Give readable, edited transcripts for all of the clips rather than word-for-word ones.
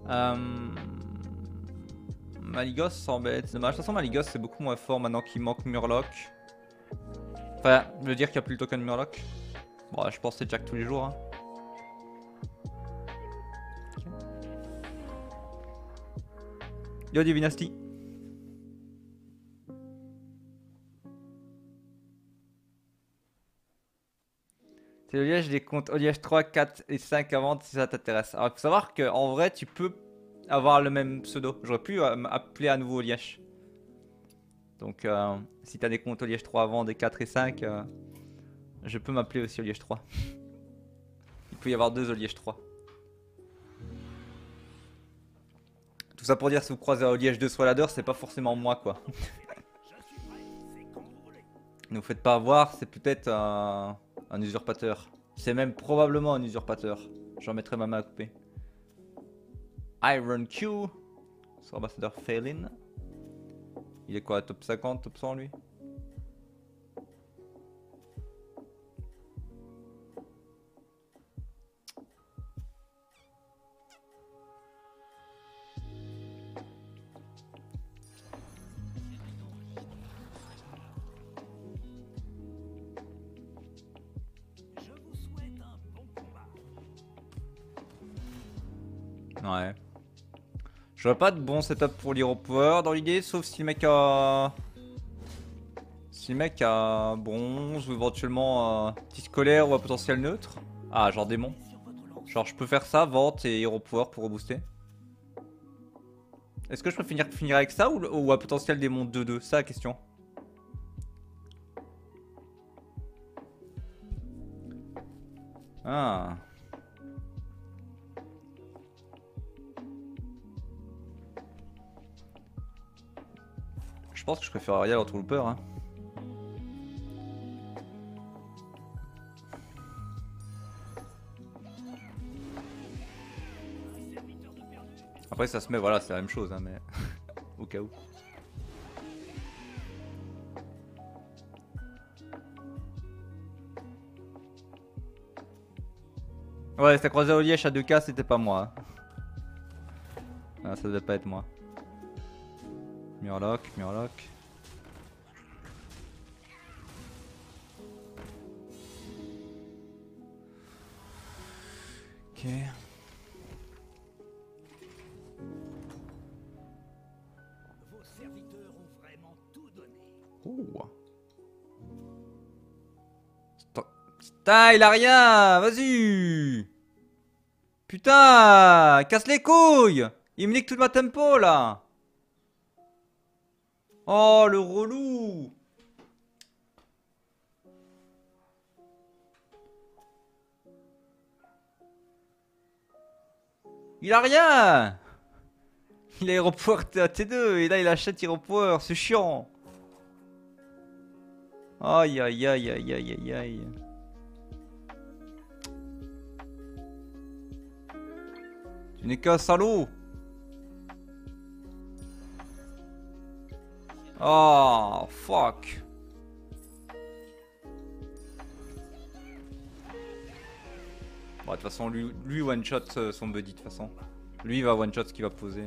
Malygos s'embête, c'est dommage. De toute façon, Malygos c'est beaucoup moins fort maintenant qu'il manque Murloc. Enfin, je veux dire qu'il n'y a plus le token Murloc. Bon, je pense que c'est Jack tous les jours. Hein. Okay. Yo, Divinasty. C'est le liège des comptes au liège 3, 4 et 5 à vendre si ça t'intéresse. Alors, il faut savoir qu'en vrai, tu peux avoir le même pseudo. J'aurais pu m'appeler à nouveau au liège. Donc, si t'as des comptes au liège 3 à vendre, des 4 et 5, je peux m'appeler aussi au liège 3. Il peut y avoir 2 au liège 3. Tout ça pour dire, si vous croisez au liège 2 sur ladder, c'est pas forcément moi, quoi. Ne vous faites pas avoir, c'est peut-être un usurpateur. C'est même probablement un usurpateur. J'en mettrai ma main à couper. Iron Q. Sur ambassadeur Phelan. Il est quoi, top 50, top 100 lui? Ouais. J'aurais pas de bon setup pour l'Hero Power dans l'idée, sauf si le mec a... Si le mec a bronze ou éventuellement petit scolaire ou un potentiel neutre. Ah, genre démon. Genre je peux faire ça, vente et Hero Power pour rebooster. Est-ce que je peux finir avec ça ou un potentiel démon 2-2? C'est la question. Ah. Je pense que je préfère Ariel entre Looper. Hein. Après ça se met, voilà, c'est la même chose, hein, mais au cas où. Ouais, ça croisé au liège à 2K, c'était pas moi. Ah, ça devait pas être moi. Murloc, Murloc. Ok. Vos serviteurs ont vraiment tout donné. Oh. Putain, il a rien. Vas-y. Putain, casse les couilles. Il me nique toute ma tempo là. Oh, le relou. Il a rien. Il a aéroport à T2 et là il achète aéroport, c'est chiant. Aïe aïe aïe aïe aïe aïe aïe. Tu n'es qu'un salaud. Oh fuck. Bon, de toute façon lui one shot son buddy de toute façon. Lui il va one shot ce qu'il va poser.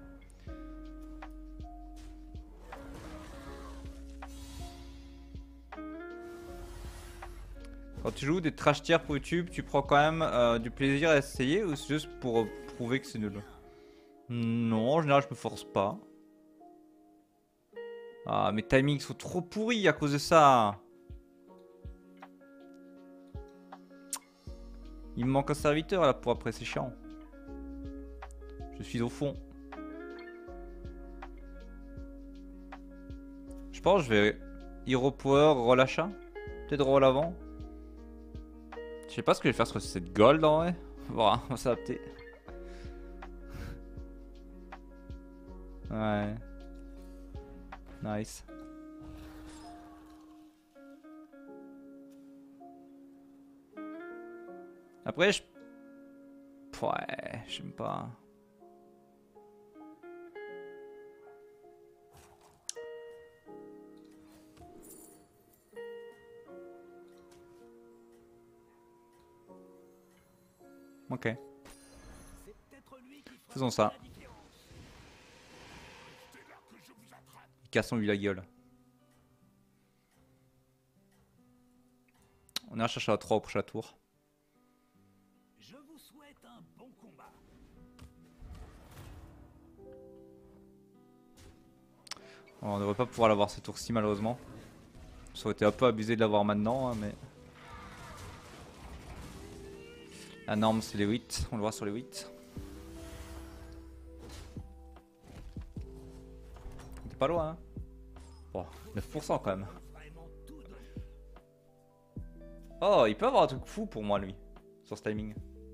Quand tu joues des trash tiers pour YouTube, tu prends quand même du plaisir à essayer ou c'est juste pour prouver que c'est nul? Non, en général je me force pas. Ah, mes timings sont trop pourris à cause de ça. Il me manque un serviteur là pour après, c'est chiant. Je suis au fond. Je pense que je vais Hero Power, roll achat. Peut-être roll avant. Je sais pas ce que je vais faire sur cette gold en vrai. Voilà, on va s'adapter. Ouais. Nice. Après, je... Ouais, j'aime pas. Ok. C'est peut-être lui Faisons ça. Cassons-lui la gueule. On ira chercher à 3 au prochain tour. Je vous souhaite un bon combat. On devrait pas pouvoir l'avoir ce tour-ci malheureusement. Ça aurait été un peu abusé de l'avoir maintenant, hein, mais... La norme c'est les 8, on le voit sur les 8. T'es pas loin hein. Bon, 9% quand même. Oh, il peut avoir un truc fou pour moi lui, sur ce timing.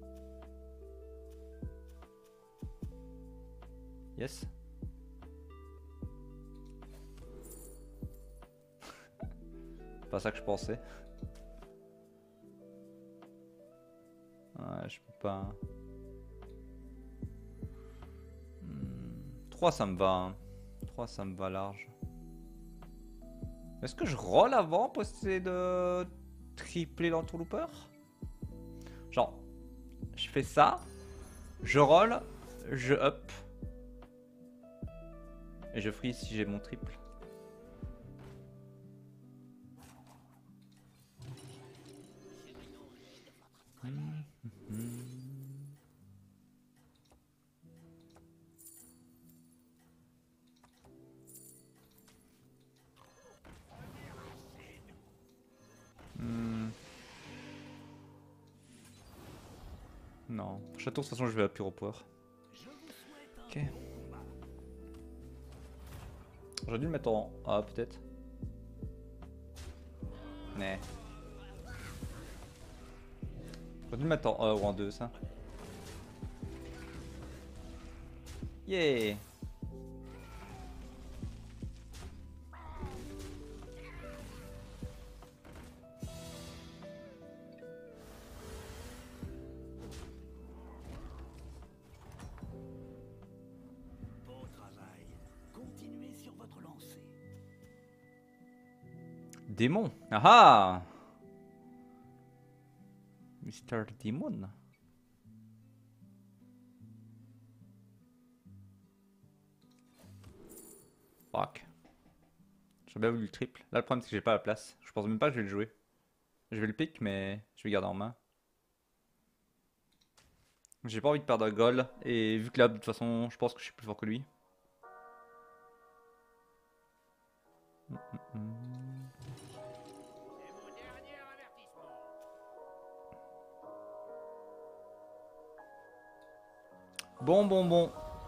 Yes. Pas ça que je pensais. Ouais, je peux pas. 3 ça me va. Hein. 3 ça me va large. Est-ce que je roll avant pour essayer de tripler l'entourlooper? Genre, je fais ça, je roll, je up. Et je freeze si j'ai mon triple. Non, prochain tour de toute façon je vais à pure au power. Ok. J'aurais dû le mettre en A peut-être. Mais. J'aurais dû le mettre en A ou en 2 ça. Yeah. Bon travail. Continuez sur votre lancée. Démon. Ah ah. Mr. Demon. Fuck. J'aurais bien voulu le triple. Là le problème c'est que j'ai pas la place. Je pense même pas que je vais le jouer. Je vais le pick mais je vais le garder en main. J'ai pas envie de perdre un goal. Et vu que là de toute façon je pense que je suis plus fort que lui. Bon.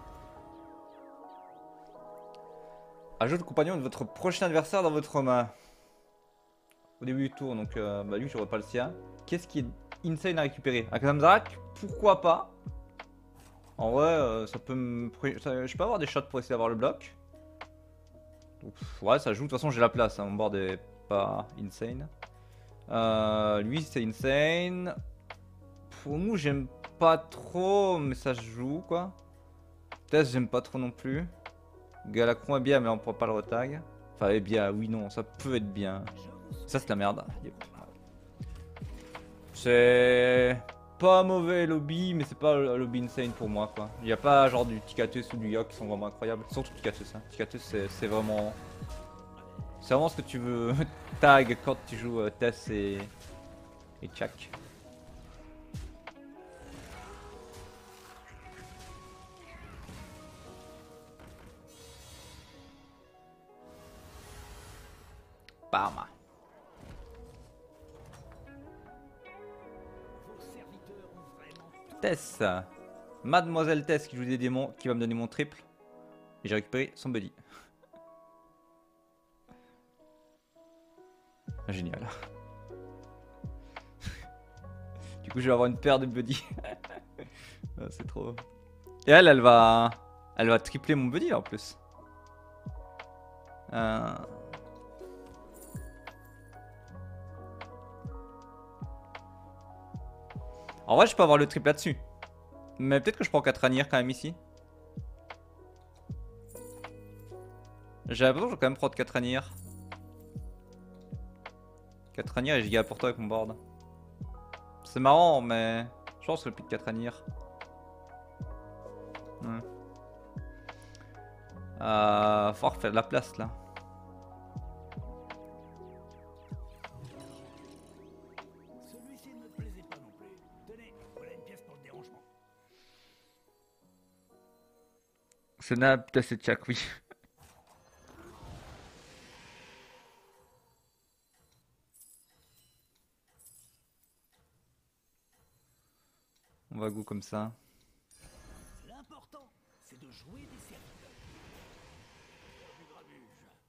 Ajoute le compagnon de votre prochain adversaire dans votre main. Au début du tour, donc bah lui j'aurais pas le sien. Qu'est-ce qui est insane à récupérer? Un Kazamzak? Pourquoi pas? En vrai, ça peut me... Je peux avoir des shots pour essayer d'avoir le bloc. Donc, ouais, ça joue. De toute façon, j'ai la place. Hein. Mon board est pas insane. Lui, c'est insane. Pour nous, j'aime pas trop, mais ça se joue quoi. Test, j'aime pas trop non plus. Galacron est bien, mais on pourra pas le retag. Enfin, est bien, oui, non, ça peut être bien. Ça, c'est la merde. C'est pas mauvais lobby, mais c'est pas un lobby insane pour moi quoi. Il n'y a pas genre du Tikatus ou du Yok qui sont vraiment incroyables. Surtout Tikatus. Hein. Tikatus, c'est vraiment. C'est vraiment ce que tu veux tag quand tu joues Tess et Chak. Bam. Tess. Mademoiselle Tess qui joue des démons, qui va me donner mon triple. Et j'ai récupéré son buddy. Génial. Du coup je vais avoir une paire de buddy. C'est trop... Et elle va tripler mon buddy en plus. En vrai je peux avoir le triple là-dessus. Mais peut-être que je prends 4 ranières quand même ici. J'ai l'impression que je vais quand même prendre 4 ranières. 4 ranières et giga pour toi avec mon board. C'est marrant mais je pense que le pick 4 ranières. Ouais. Faut refaire de la place là. Celui-ci ne me plaisait pas non plus. Tenez, voilà une pièce pour le dérangement. Snap de cette chaque, oui. On va go comme ça. L'important, c'est de jouer des serviteurs. Du grabuge.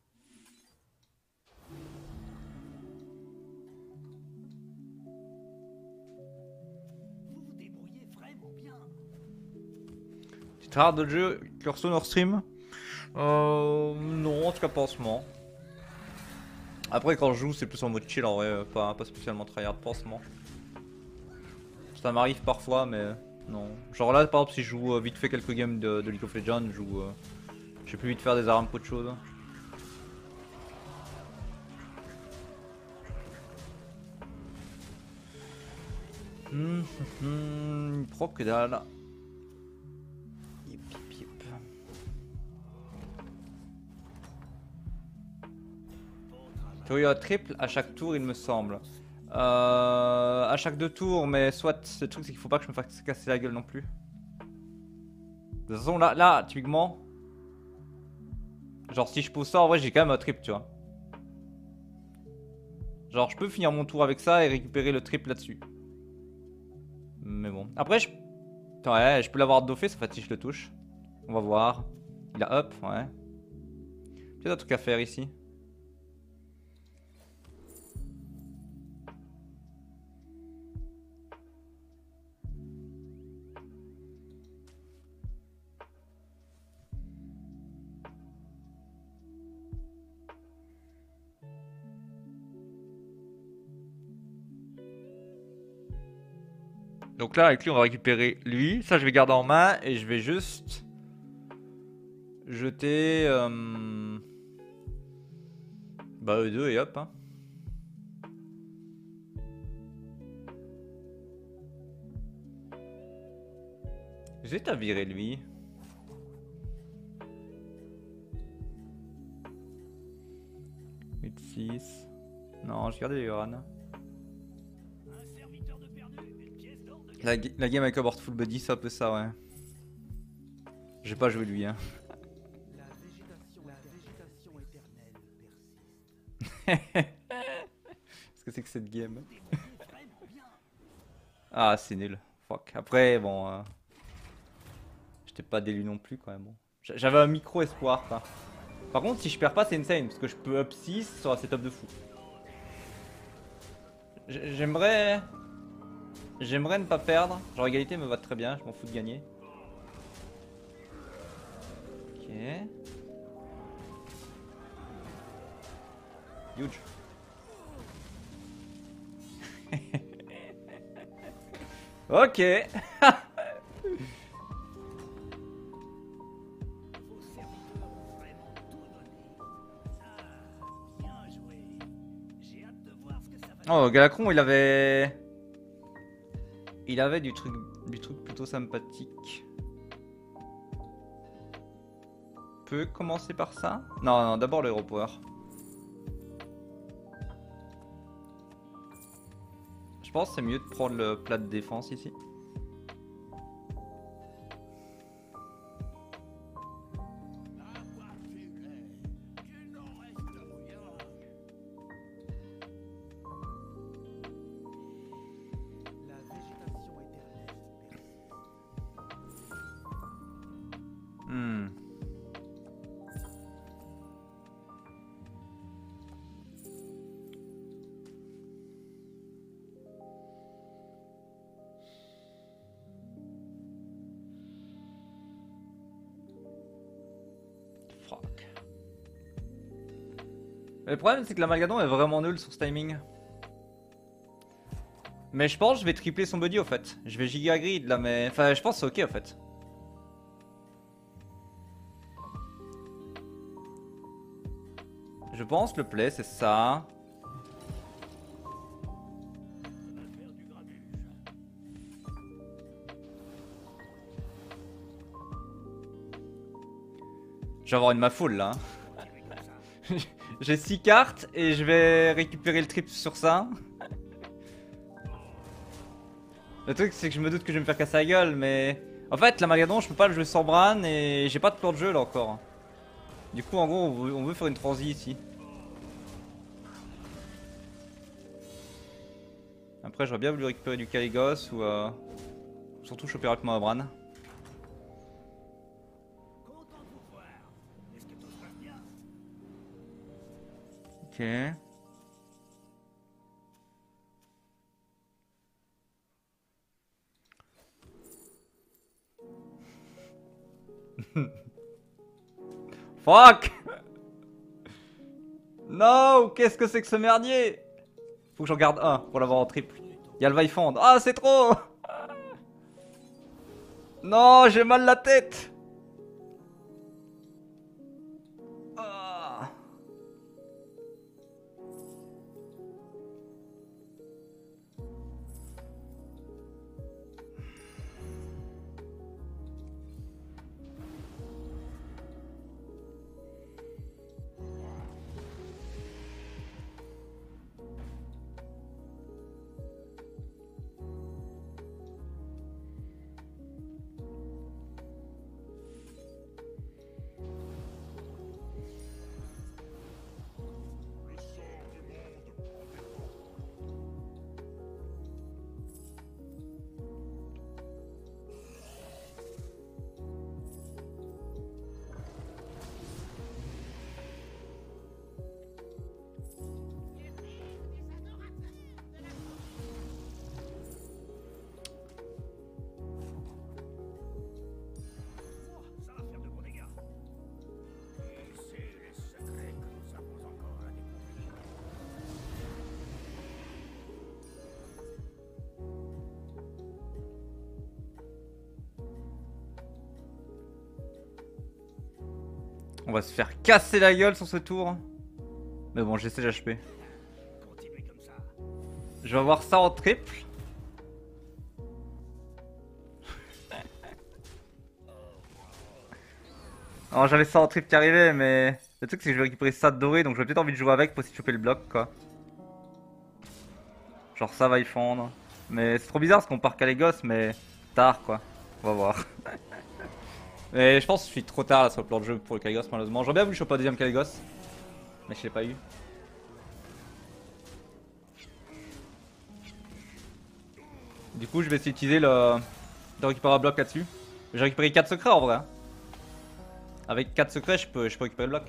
Vous vous débrouillez vraiment bien. Tu te rares d'autres jeux Curso hors stream? Non, en tout cas pas en ce moment. Après quand je joue c'est plus en mode chill en vrai, pas spécialement tryhard pas en ce moment. Ça m'arrive parfois mais non. Genre là par exemple si je joue vite fait quelques games de League of Legends, j'ai plus vite faire des armes qu'autre chose. Pro que dalle. Yip, yip, yip. Tu as triple à chaque tour il me semble. À chaque 2 tours mais soit le truc c'est qu'il faut pas que je me fasse casser la gueule non plus. De toute façon là typiquement. Genre si je pose ça en vrai j'ai quand même un trip tu vois. Genre je peux finir mon tour avec ça et récupérer le trip là-dessus. Mais bon. Après ouais, je peux l'avoir doffé, ça fait si je le touche. On va voir. Il a up, ouais. Peut-être un truc à faire ici. Donc là avec lui on va récupérer lui. Ça je vais garder en main et je vais juste jeter bah E2 et hop hein. J'hésite à virer lui. Six. Non, je gardais les Yoran. Un serviteur de perdu, une pièce d'or de La game avec un board full body, c'est un peu ça, ouais. J'ai pas joué lui, hein. La végétation éternelle persiste. Qu'est-ce que c'est que cette game? Vous débrouillez vraiment bien. Ah, c'est nul. Fuck. Après, bon. J'étais pas d'élu non plus, quand même. Bon. J'avais un micro espoir, quoi. Par contre, si je perds pas, c'est insane. Parce que je peux up 6 sur un setup de fou. J'aimerais. J'aimerais ne pas perdre. Genre, égalité me va très bien. Je m'en fous de gagner. Ok. Huge. Ok. Vos serviteurs ont vraiment tout donné. Ah, bien joué. J'ai hâte de voir ce que ça va Oh, Galacron, il avait. Il avait du truc plutôt sympathique. Peut commencer par ça? Non, non, d'abord le hero power. Je pense que c'est mieux de prendre le plat de défense ici. La végétation éternelle. Hmm. Fuck. Mais le problème c'est que la Malgadon est vraiment nulle sur ce timing. Mais je pense que je vais tripler son body au fait. Je vais giga grid là mais... Enfin je pense que c'est ok au fait. Je pense le play c'est ça. Faire du grabuge. Je vais avoir une main full là. Hein. J'ai 6 cartes et je vais récupérer le trip sur ça. Le truc c'est que je me doute que je vais me faire casser la gueule mais... En fait la Magadon je peux pas le jouer sans Bran et j'ai pas de plan de jeu là encore. Du coup en gros on veut faire une transi ici. Après j'aurais bien voulu récupérer du Kaligos ou surtout choper rapidement à Bran. Content de vous voir. Est-ce que tout se passe bien? Ok. Fuck. Non, qu'est-ce que c'est que ce merdier? Faut que j'en garde un pour l'avoir en triple. Y'a le Vaifond. Ah, c'est trop. Non, j'ai mal la tête. Ah. Ça va faire de gros dégâts. Et c'est les secrets que nous avons encore à découvrir. On va se faire casser la gueule sur ce tour. Mais bon, j'essaie d'HP. Continuez comme ça. Je vais avoir ça en triple. Alors j'avais ça en triple qui arrivait, mais le truc c'est que je vais récupérer ça de doré, donc j'aurais peut-être envie de jouer avec pour essayer de choper le bloc quoi. Genre ça va y fondre. Mais c'est trop bizarre parce qu'on part Kaligos, mais tard quoi. On va voir. Mais je pense que je suis trop tard là sur le plan de jeu pour le Kaligos malheureusement. J'aurais bien voulu choper un deuxième Kaligos, mais je l'ai pas eu. Du coup je vais essayer d'utiliser de récupérer un bloc là-dessus. J'ai récupéré 4 secrets en vrai. Hein. Avec 4 secrets je peux récupérer le bloc.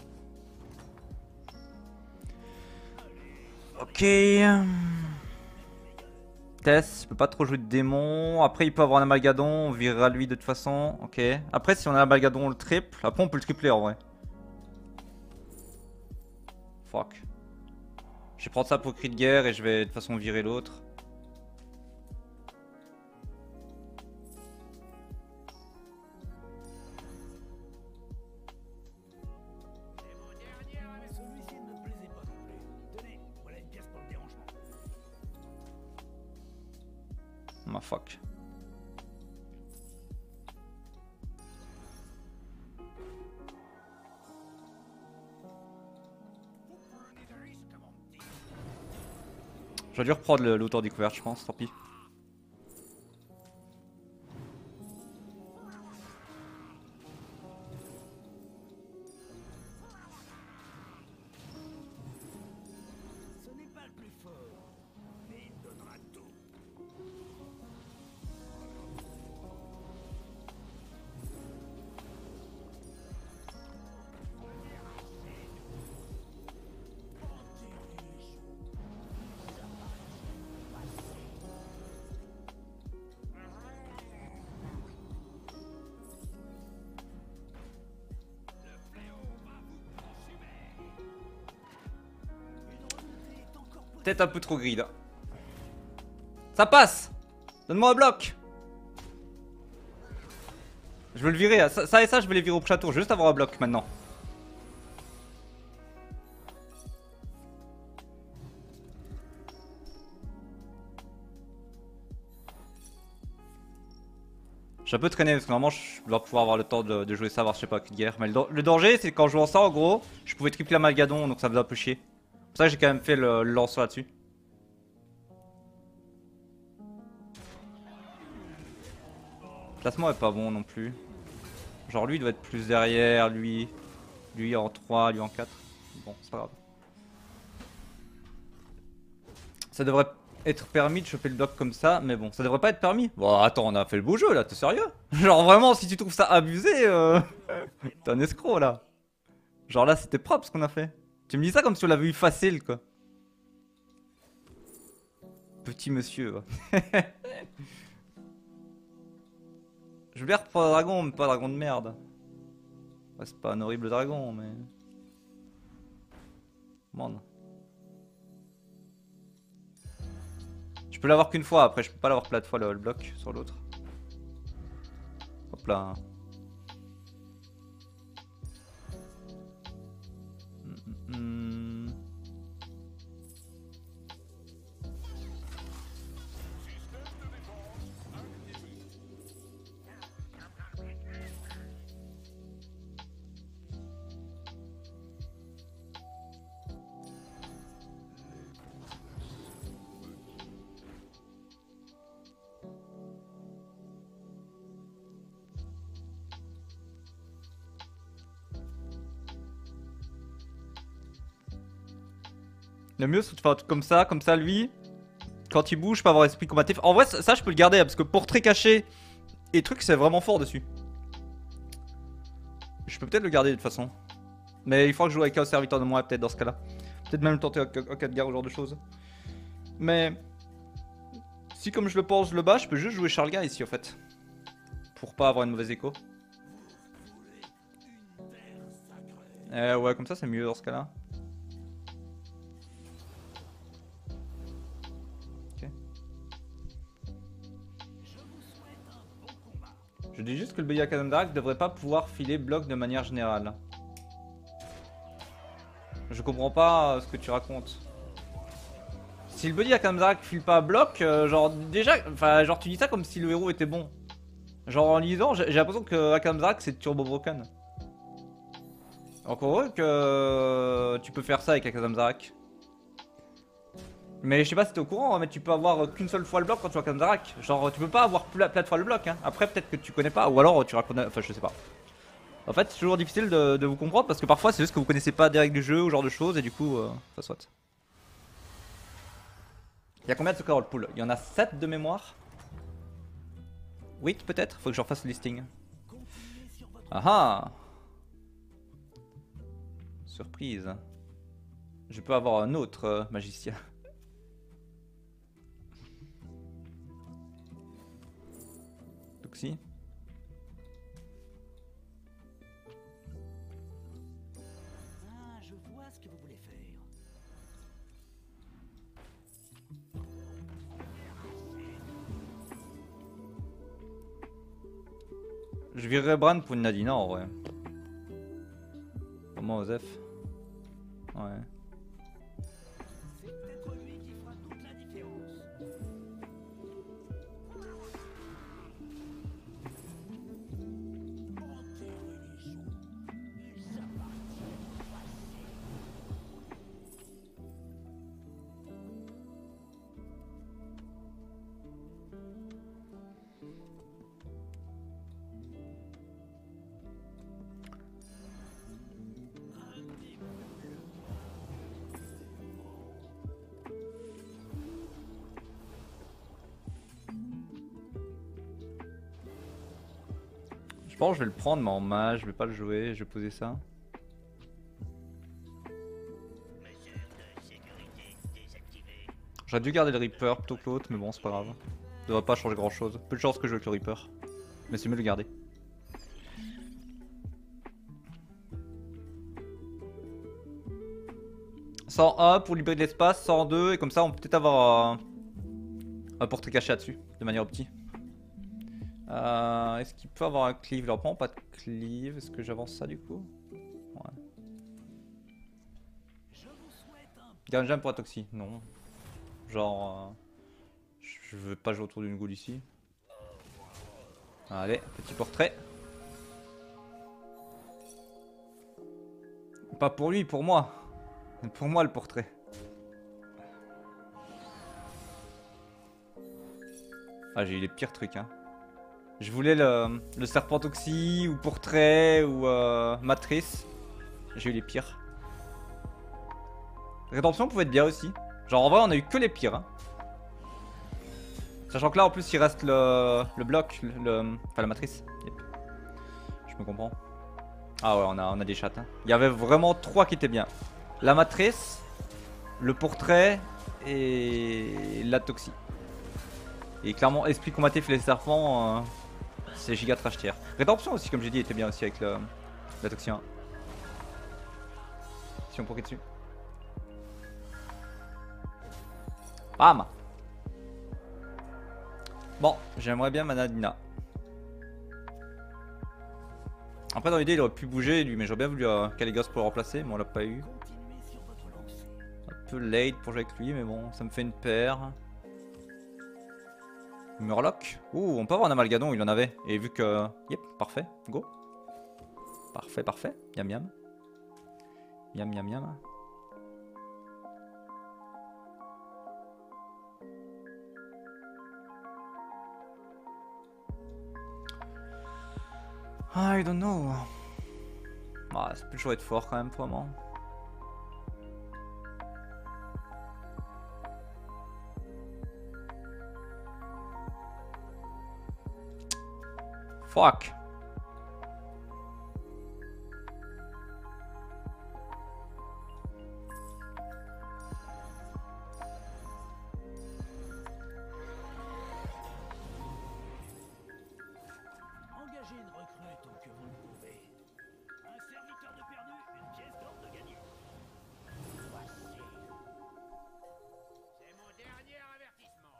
Ok. Tess, je peux pas trop jouer de démon. Après, il peut avoir un amalgadon, on virera lui de toute façon. Ok. Après, si on a un amalgadon, on le triple. Après, on peut le tripler en vrai. Fuck. Je vais prendre ça pour cri de guerre et je vais de toute façon virer l'autre. Celui-ci ne me plaisait pas non plus. Tenez, voilà une pièce pour le dérangement. Ah, fuck. J'aurais dû reprendre l'auteur découverte, je pense, tant pis. Ce n'est pas le plus fort, mais il donnera tout. Peut-être un peu trop grid. Ça passe. Donne-moi un bloc. Je veux le virer. Ça et ça, je vais les virer au prochain tour. Je veux juste avoir un bloc maintenant. J'ai un peu traîné parce que normalement je dois pouvoir avoir le temps de jouer ça, voir je sais pas quelle guerre. Mais le danger c'est quand je joue en ça en gros, je pouvais tripler Amalgadon donc ça faisait un peu chier. C'est pour ça que j'ai quand même fait le lancer là-dessus. Le placement est pas bon non plus. Genre lui il doit être plus derrière, lui en 3, lui en 4. Bon c'est pas grave. Ça devrait être permis de choper le bloc comme ça, mais bon, ça devrait pas être permis. Bon, attends, on a fait le beau jeu là, t'es sérieux? Genre vraiment, si tu trouves ça abusé, t'es un escroc là. Genre là, c'était propre ce qu'on a fait. Tu me dis ça comme si on l'avait eu facile quoi. Petit monsieur. Je voulais reprendre un dragon, mais pas un dragon de merde. Ouais, c'est pas un horrible dragon, mais. Merde. Je peux l'avoir qu'une fois, après je peux pas l'avoir plein de fois le bloc sur l'autre. Hop là. Le mieux c'est de faire un truc comme ça lui, quand il bouge, je peux avoir esprit combatif. En vrai ça je peux le garder parce que portrait caché et truc c'est vraiment fort dessus. Je peux peut-être le garder de toute façon. Mais il faudra que je joue avec un serviteur de moi peut-être dans ce cas là. Peut-être même le tenter en cas de guerre ou genre de choses. Mais si comme je le pense je le bats, je peux juste jouer Charlga ici en fait. Pour pas avoir une mauvaise écho. Ouais comme ça c'est mieux dans ce cas là. Je dis juste que le Beyond Kandarak devrait pas pouvoir filer bloc de manière générale. Je comprends pas ce que tu racontes. Si le Beyond Kandarak file pas bloc, genre déjà, enfin genre tu dis ça comme si le héros était bon. Genre en lisant, j'ai l'impression que Akamzak c'est turbo broken. Encore heureux que tu peux faire ça avec Akamzak. Mais je sais pas si t'es au courant, mais tu peux avoir qu'une seule fois le bloc quand tu as Akamzak. Genre tu peux pas avoir plein de fois le bloc. Hein. Après peut-être que tu connais pas, ou alors tu racontes, enfin je sais pas. En fait c'est toujours difficile de vous comprendre parce que parfois c'est juste que vous connaissez pas des règles du jeu ou genre de choses et du coup ça soit. Il y a combien de Carol Pool? Il y en a 7 de mémoire. 8 peut-être. Faut que je refasse le listing. Ah ah. Surprise. Je peux avoir un autre magicien. Toxi. Ah, je vois ce que vous voulez faire. Je virerais Bran pour une Nadina en vrai. Comment Osef? Ouais. C'est peut-être lui qui fera toute la différence. Je pense que je vais le prendre mais en mage, je vais pas le jouer, je vais poser ça. J'aurais dû garder le Reaper plutôt que l'autre mais bon c'est pas grave. Ça devrait pas changer grand chose. Peu de chance que je joue avec le Reaper. Mais c'est mieux de le garder. « 101 pour libérer de l'espace, 102 et comme ça on peut peut-être avoir un portrait caché là-dessus de manière optique. Est-ce qu'il peut avoir un cleave? Alors prends pas de cleave, est-ce que j'avance ça du coup? Ouais. Garde jam pour un toxi? Non. Genre je veux pas jouer autour d'une goule ici. Allez, petit portrait. Pas pour lui, pour moi. Pour moi le portrait. Ah, j'ai eu les pires trucs, hein. Je voulais le Serpentoxy ou portrait ou matrice. J'ai eu les pires. Rédemption pouvait être bien aussi. Genre en vrai on a eu que les pires, hein. Sachant que là en plus il reste le bloc, enfin la matrice. Yep. Je me comprends. Ah ouais, on a des chattes, hein. Il y avait vraiment 3 qui étaient bien. La matrice, le portrait et la toxie. Et clairement esprit combatif et les serpents, c'est giga trash tier. Rédemption aussi comme j'ai dit était bien aussi avec la toxie 1. Si on pourrait dessus. Bam. Bon, j'aimerais bien Manadina. Après dans l'idée il aurait pu bouger lui, mais j'aurais bien voulu Caligos pour le remplacer, mais on l'a pas eu. Continuez sur votre lancée. Un peu late pour jouer avec lui, mais bon, ça me fait une paire. Murloc. Ouh, on peut avoir un Amalgadon, il en avait. Et vu que... Yep, parfait, go. Parfait, parfait. Miam miam. Miam miam miam. I don't know. Ah, ça peut toujours être fort quand même pour moi. Fuck. Engagez une recrue tant que vous le pouvez. Un serviteur de perdu, une pièce d'or de gagné. Voici. C'est mon dernier avertissement.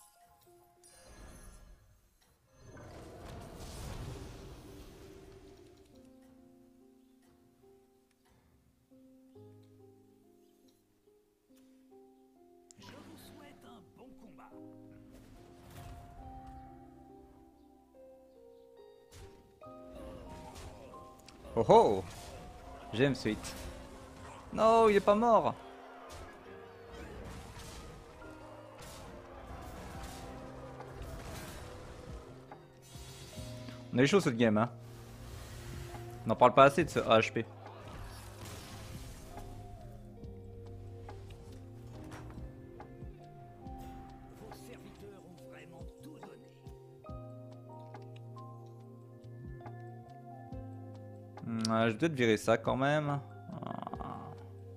Je vous souhaite un bon combat. Oh oh. J'aime suite. Non, il est pas mort. On est chaud cette game, hein. On n'en parle pas assez de ce AHP. Vos serviteurs ont vraiment tout donné. Je vais peut-être virer ça quand même. Ah.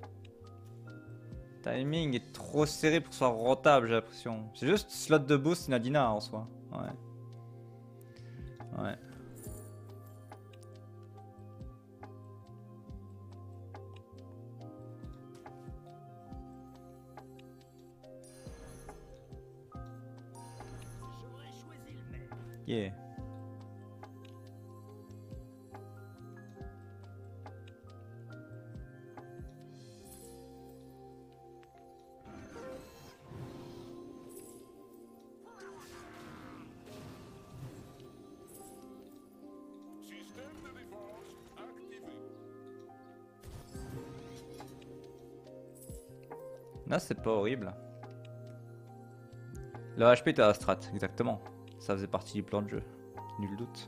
Timing est trop serré pour que ce soit rentable, j'ai l'impression. C'est juste slot de boost Nadina en soi. Ouais. Ouais. J'aurais choisi le même. Yeah. Système de défense activé. Là, c'est pas horrible. Le HP était à la strat, exactement. Ça faisait partie du plan de jeu. Nul doute.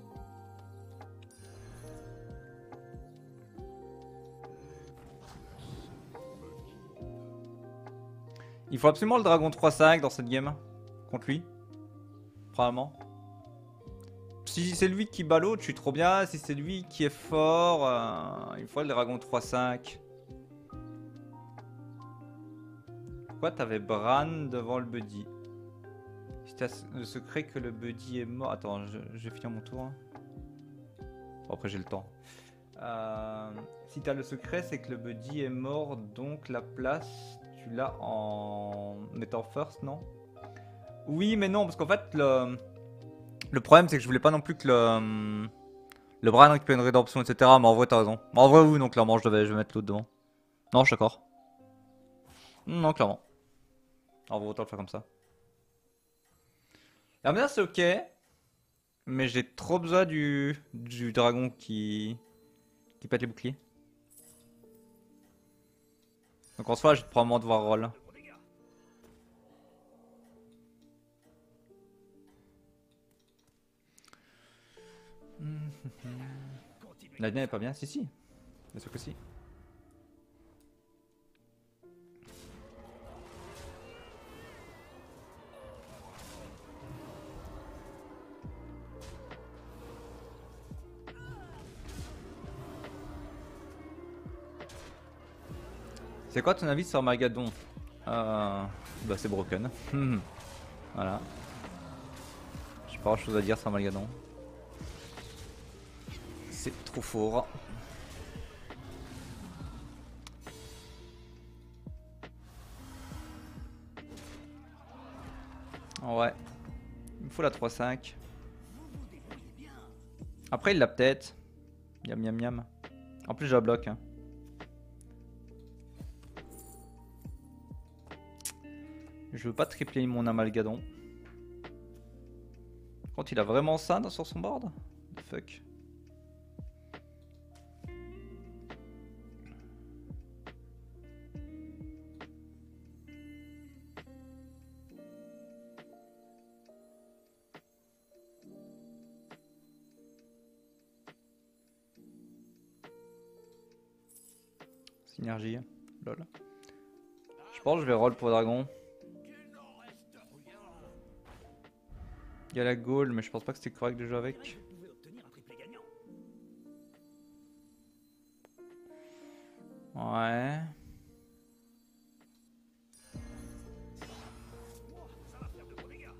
Il faut absolument le dragon 3-5 dans cette game. Contre lui. Probablement. Si c'est lui qui bat l'autre, je suis trop bien. Si c'est lui qui est fort, il faut le dragon 3-5. Pourquoi t'avais Bran devant le buddy? Si t'as le secret que le buddy est mort. Attends, je vais finir mon tour. Bon, après j'ai le temps. Si t'as le secret, c'est que le buddy est mort, donc la place, tu l'as en étant first, non? Oui, mais non, parce qu'en fait, le problème, c'est que je voulais pas non plus que le Bran récupère une rédemption, etc. Mais en vrai, t'as raison. En vrai, oui, donc clairement, je vais mettre l'autre devant. Non, je suis d'accord. Non, clairement. En vrai, autant le faire comme ça. La menace, c'est ok. Mais j'ai trop besoin du dragon qui pète les boucliers. Donc en soi, je vais probablement devoir roll. Gros dégâts. Continuez. La dynamique est pas bien, si si. Bien sûr que si. C'est quoi ton avis sur Armageddon? Bah c'est broken. Voilà. J'ai pas grand chose à dire sur Armageddon. C'est trop fort. Ouais. Il me faut la 3-5. Après il l'a peut-être. Miam miam miam. En plus je la bloque. Hein. Je veux pas tripler mon Amalgadon. Quand il a vraiment ça sur son board? The fuck. Synergie. Lol. Je pense que je vais roll pour dragon. Qu'il n'en reste rien. Il y a la Gaule, mais je pense pas que c'était correct de jouer Là, avec. vous pouvez obtenir un triplé gagnant. Ouais. Oh, ça va faire de gros dégâts.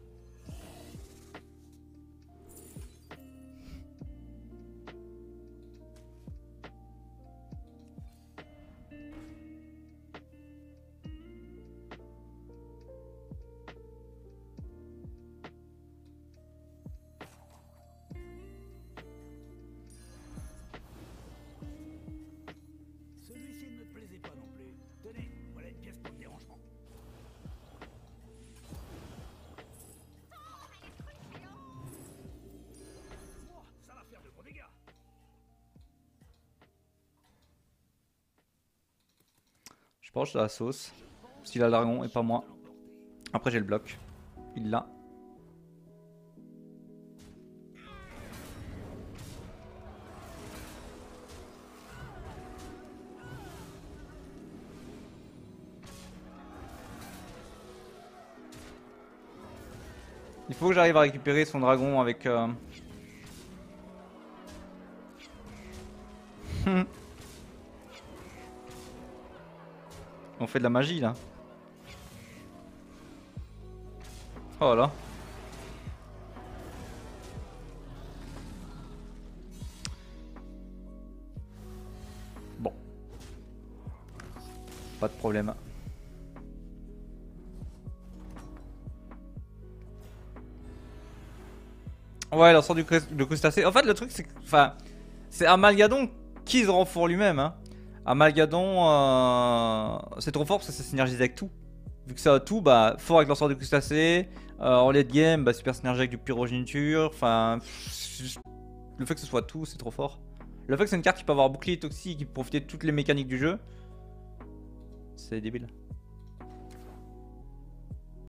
Celui-ci ne me plaisait pas non plus. Tenez, voilà une pièce pour le dérangement. Oh, ça va faire de gros dégâts. Je pense que j'ai la sauce. S'il a le dragon et pas moi. Après j'ai le bloc. Il l'a. Il faut que j'arrive à récupérer son dragon avec... On fait de la magie là. Oh là. Bon. Pas de problème. Ouais, l'ensemble de crustacés. En fait, le truc, c'est que. Enfin. C'est Amalgadon qui se rend fort lui-même. Hein. Amalgadon. C'est trop fort parce que ça synergise avec tout. Vu que ça a tout, bah, fort avec l'ensemble de crustacés. En late game, bah, super synergie avec du pyrogéniture. Enfin. Le fait que ce soit tout, c'est trop fort. Le fait que c'est une carte qui peut avoir bouclier toxique, qui peut profiter de toutes les mécaniques du jeu. C'est débile.